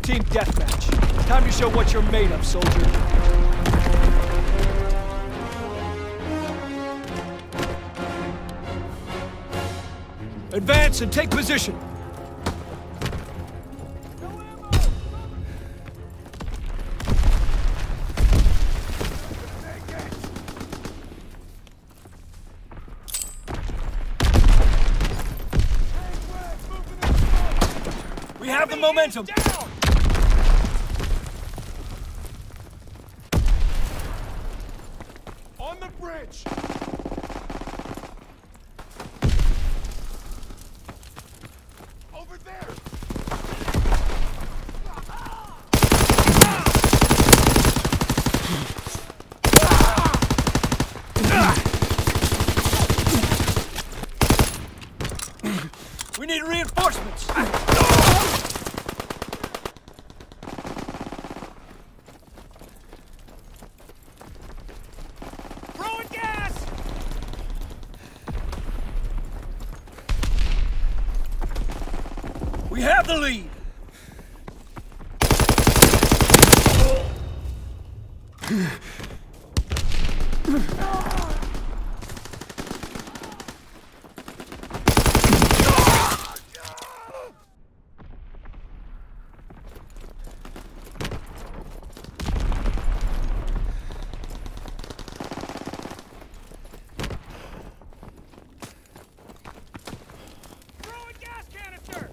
Team deathmatch. Time to show what you're made of, soldier. Advance and take position. We have the momentum. Down. On the bridge. Over there. We need reinforcements. Throwing gas. We have the lead. Throwing gas canister.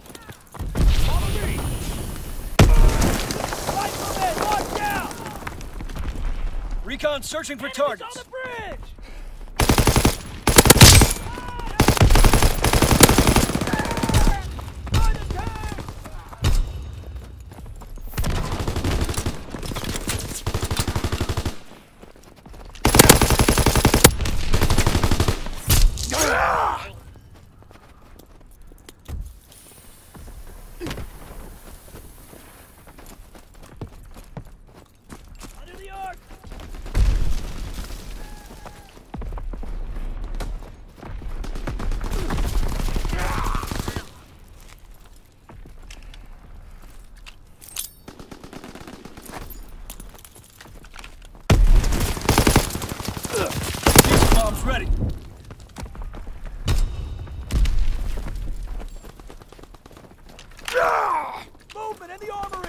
Recon searching for targets. On the bridge. Under the arc. Bombs ready. Movement in the armory.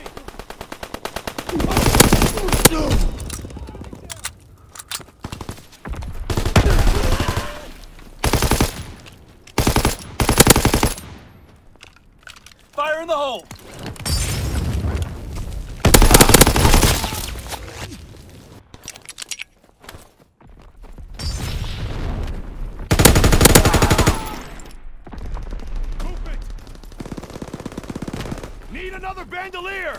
Fire in the hole. Movement. Need another bandolier.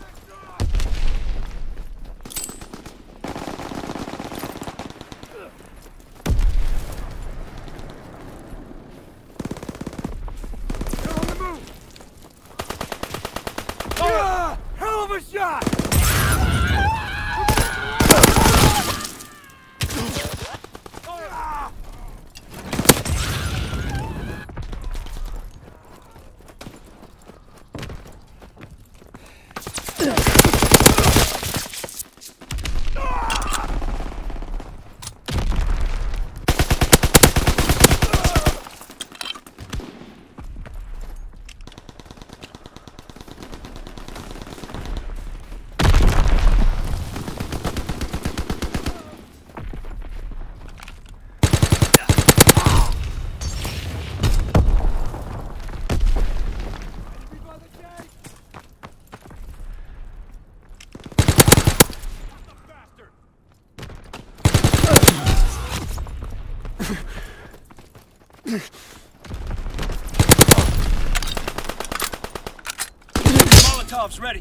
They're on the move. Hell of a shot! Molotovs ready.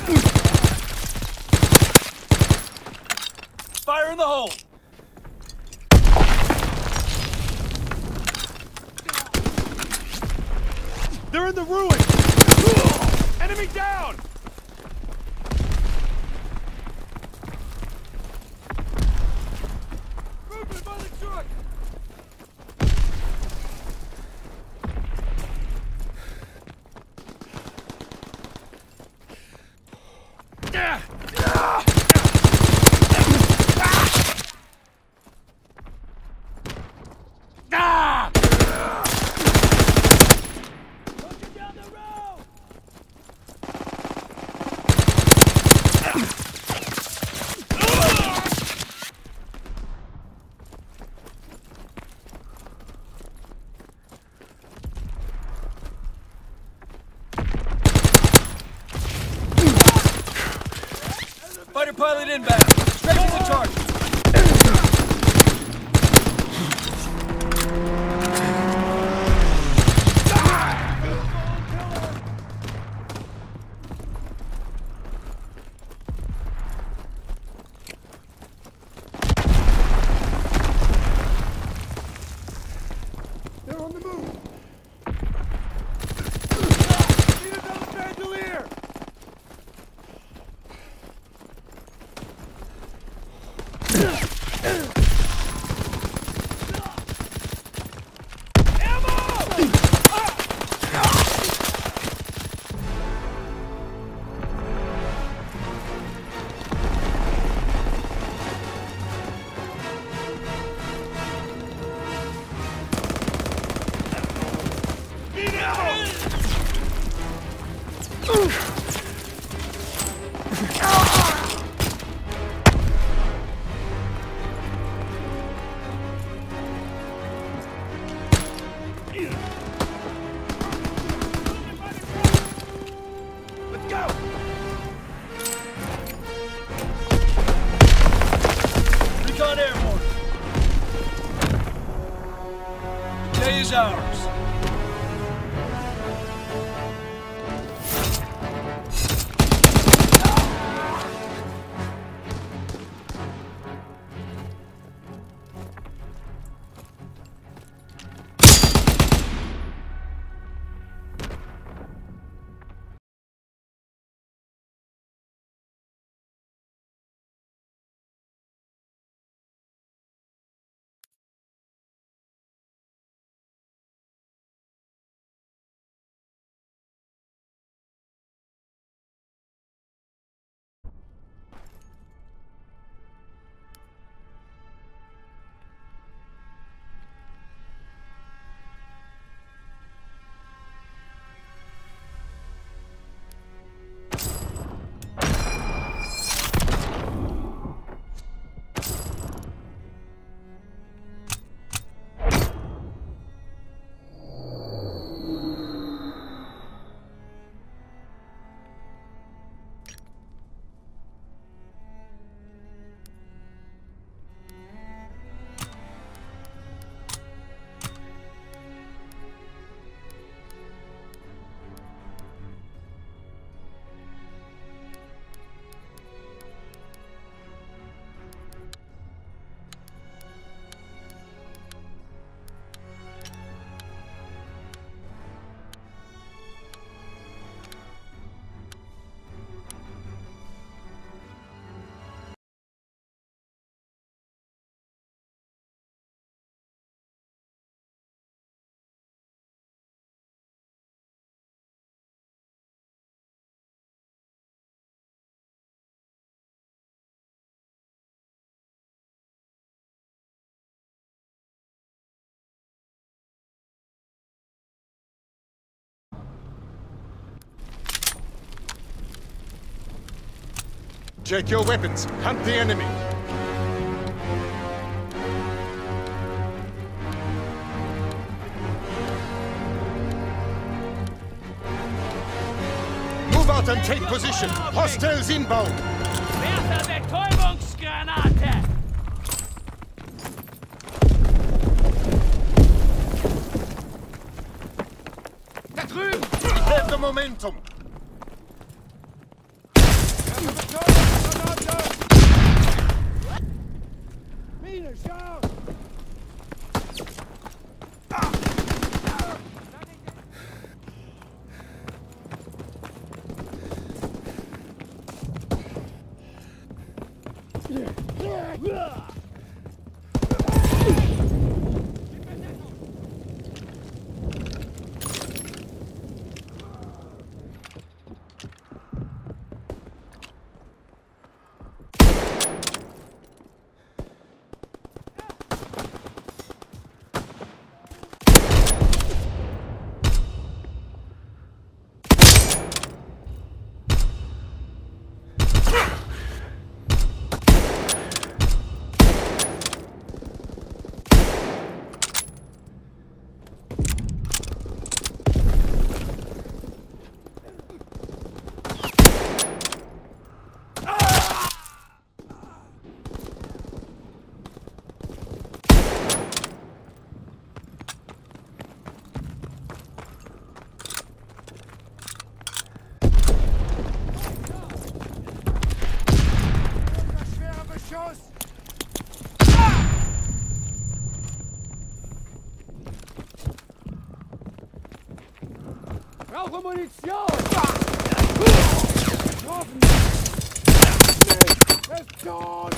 Fire in the hole. They're in the ruin! Enemy down! Movement by the truck! Fighter pilot inbound. Straight to the target. They're on the move! Need another bandolier! Let's go! Recon airborne. Day is ours. Check your weapons. Hunt the enemy. Move out and take position. Hostiles inbound. Werfer Betäubungsgranate! Da drüben! Have the momentum. Mine, schau! Brauche Munition! Getroffen! Ist tot!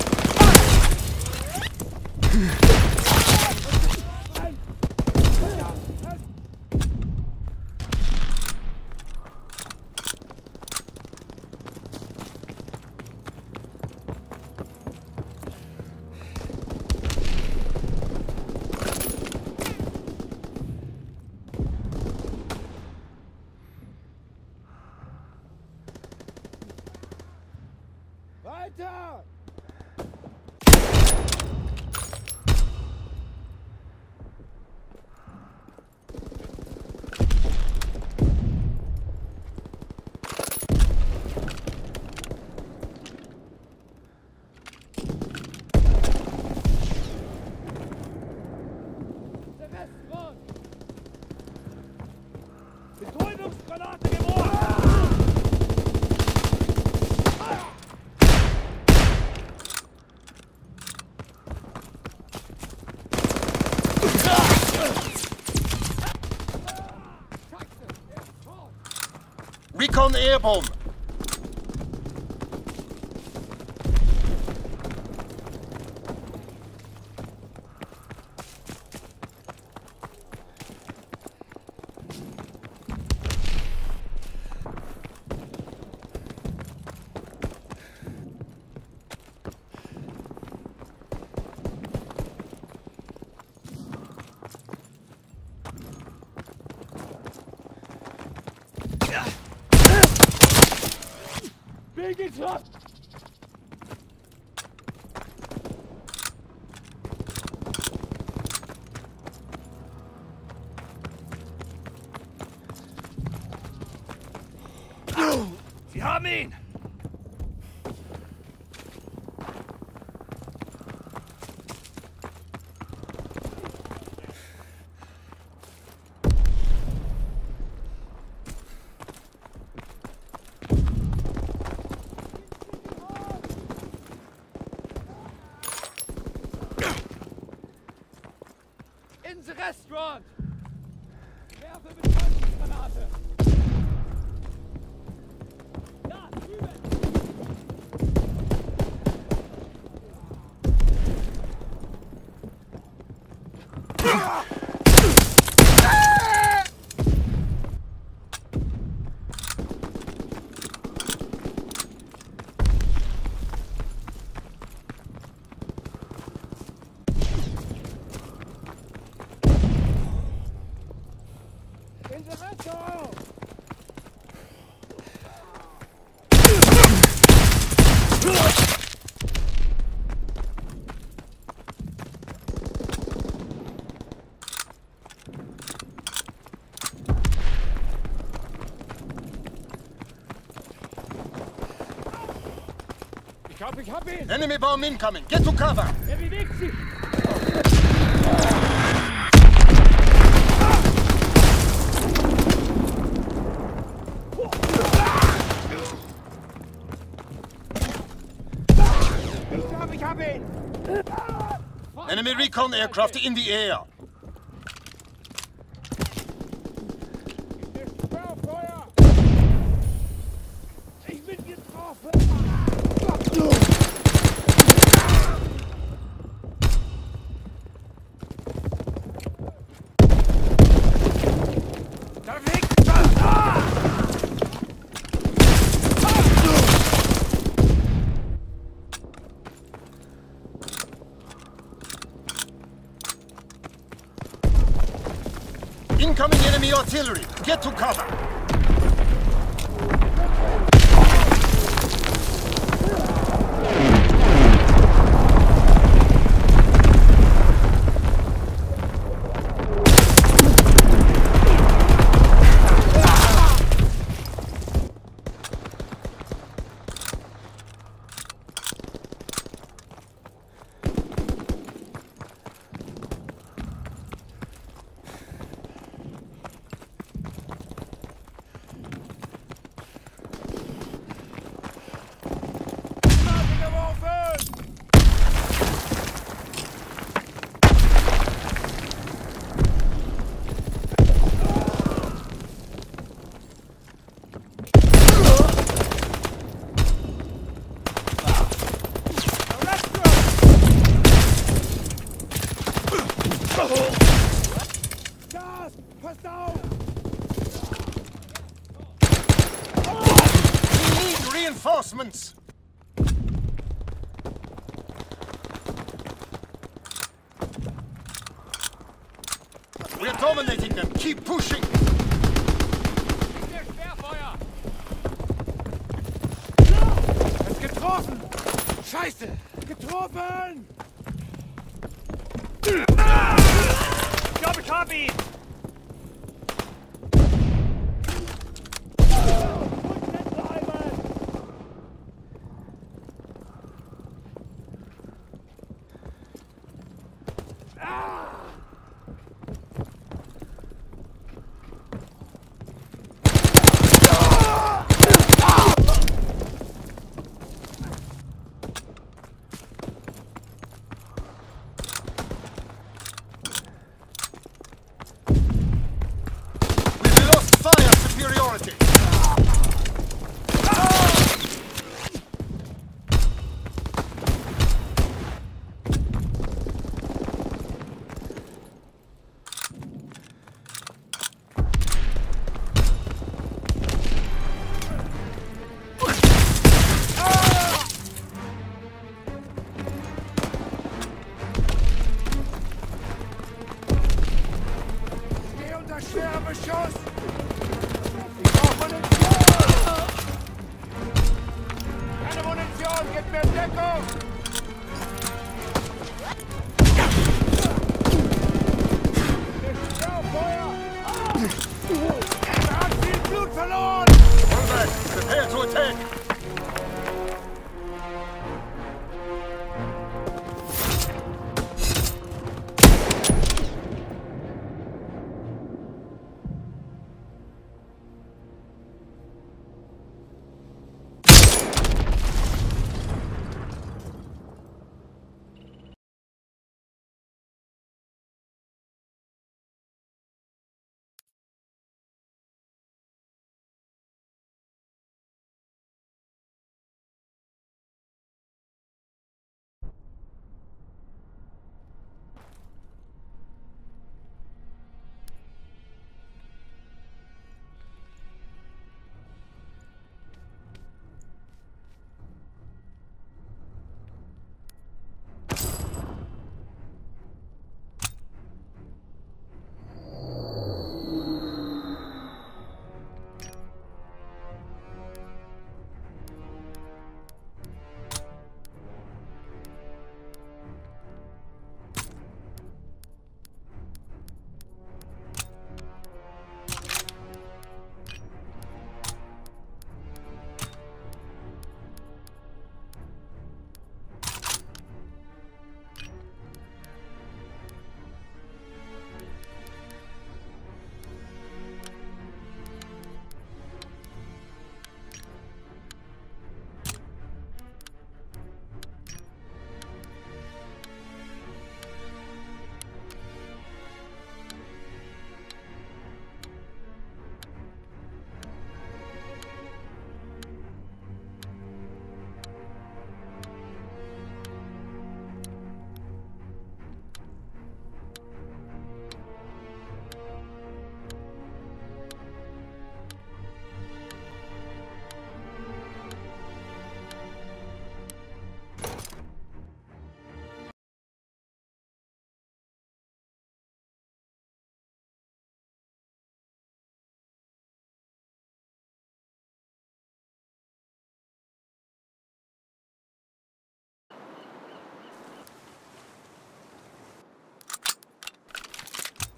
Weiter! Der Westfront! Betäubungsgranate geworfen! Recon airborne. Bin getroffen! Sie haben ihn! Ins Restaurant! Werfe Betäubungsgranate! Da, drüben! Interesse! Ich hab ihn! Enemy bomb incoming. Get to cover. Er bewegt sich! Ich hab ihn! Enemy recon aircraft in the air. Sperrfeuer! Ich bin getroffen! Incoming enemy artillery! Get to cover! Gas! Passt auf! We need reinforcements! We're dominating them! Keep pushing! Querfeuer! Er ist getroffen! Scheiße! Getroffen! Ich glaube, ich habe ihn! Fire superiority! Geh unter schwerem Beschuss! Keine Munition! Gib mir Deckung! Feuer! Er hat viel Blut verloren! Fall back! Prepare to attack!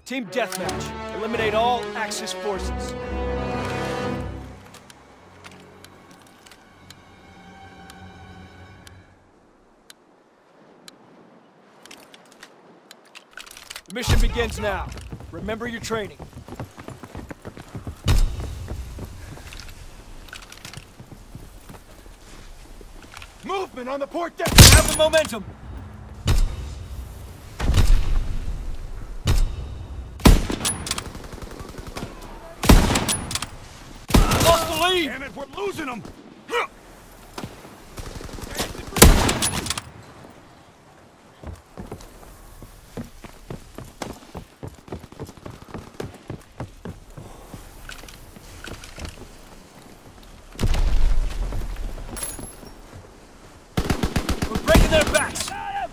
Team Deathmatch. Eliminate all Axis forces. The mission begins now. Remember your training. Movement on the port deck! Have the momentum! Lost the lead! Damn it, we're losing them! We're breaking their backs!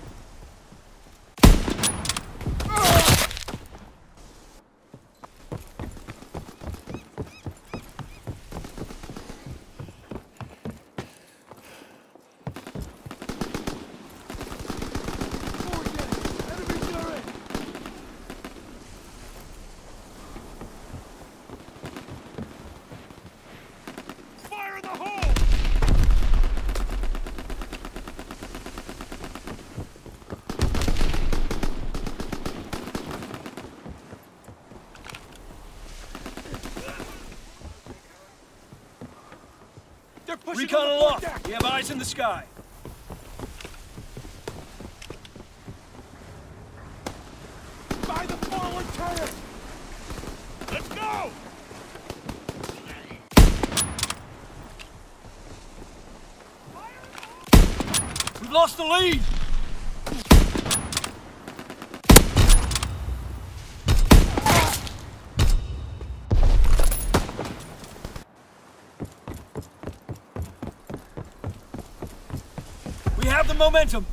Fire in the hole! They're pushing Recon on the port aloft! deck! We have eyes in the sky. By the forward turret! Let's go! We've lost the lead! We have the momentum!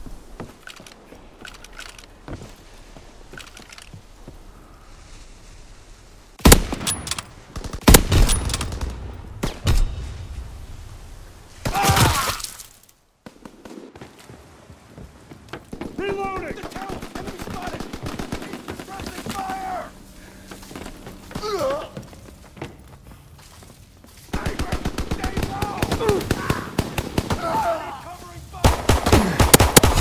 Reloading! The tower! Enemy spotted! Suppressing fire! Sniper! Stay low! Covering fire!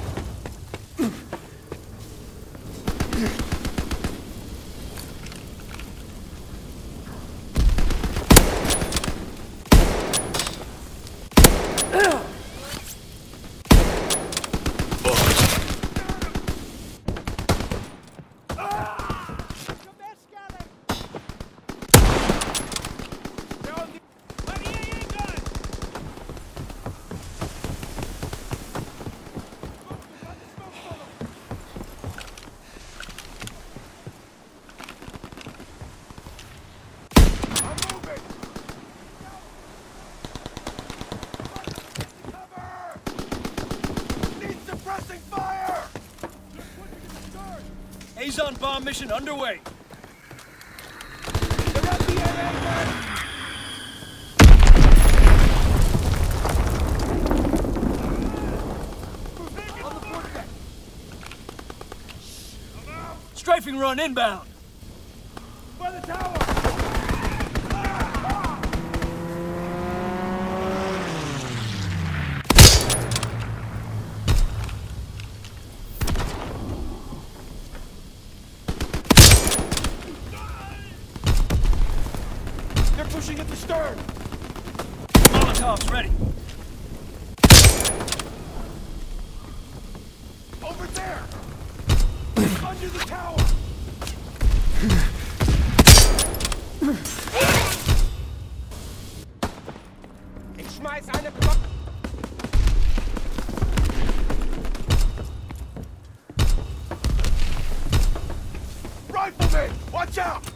Azon bomb mission underway. They're at the AA! On the port deck! Strafing run inbound. By the tower! They're pushing at the stern! Molotovs ready. Over there! Under the tower! Ich schmeiß eine Block... Rifleman! Watch out!